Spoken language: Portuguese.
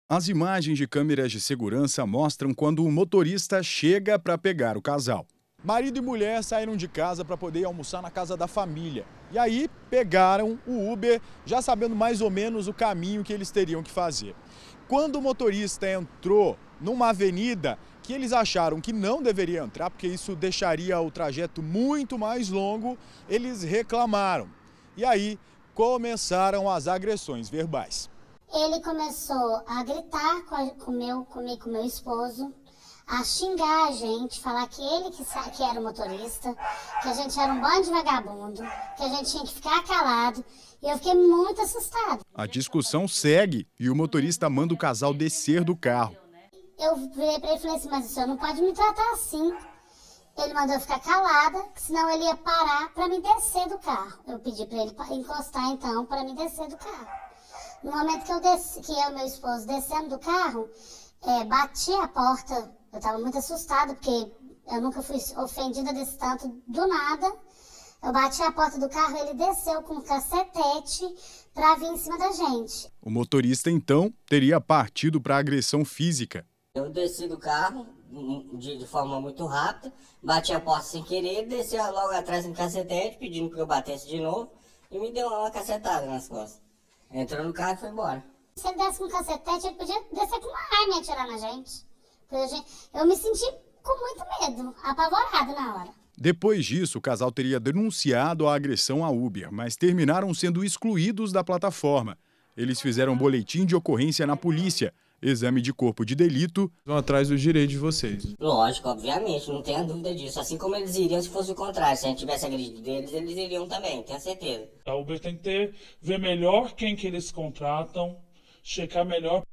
As imagens de câmeras de segurança mostram quando o motorista chega para pegar o casal. Marido e mulher saíram de casa para poder almoçar na casa da família. E aí pegaram o Uber, já sabendo mais ou menos o caminho que eles teriam que fazer. Quando o motorista entrou numa avenida que eles acharam que não deveria entrar, porque isso deixaria o trajeto muito mais longo, eles reclamaram. E aí começaram as agressões verbais. Ele começou a gritar com meu esposo, a xingar a gente, falar que ele que era o motorista, que a gente era um bando de vagabundo, que a gente tinha que ficar calado. E eu fiquei muito assustada. A discussão segue e o motorista manda o casal descer do carro. Eu virei para ele e falei assim, mas o senhor não pode me tratar assim. Ele mandou eu ficar calada, senão ele ia parar para me descer do carro. Eu pedi para ele encostar então para me descer do carro. No momento que eu e meu esposo descemos do carro, bati a porta. Eu estava muito assustada, porque eu nunca fui ofendida desse tanto do nada. Eu bati a porta do carro, ele desceu com um cacetete para vir em cima da gente. O motorista, então, teria partido para agressão física. Eu desci do carro de forma muito rápida, bati a porta sem querer, desceu logo atrás em cacetete, pedindo que eu batesse de novo, e me deu uma cacetada nas costas. Entrou no carro e foi embora. Se ele desse com um cacetete, ele podia descer com uma arma e atirar na gente. Eu me senti com muito medo, apavorada na hora. Depois disso, o casal teria denunciado a agressão à Uber, mas terminaram sendo excluídos da plataforma. Eles fizeram um boletim de ocorrência na polícia, exame de corpo de delito. Vão atrás dos direitos de vocês. Lógico, obviamente, não tenha dúvida disso. Assim como eles iriam se fosse o contrário. Se a gente tivesse agredido deles, eles iriam também, tenho certeza. A Uber tem que ver melhor quem que eles contratam, checar melhor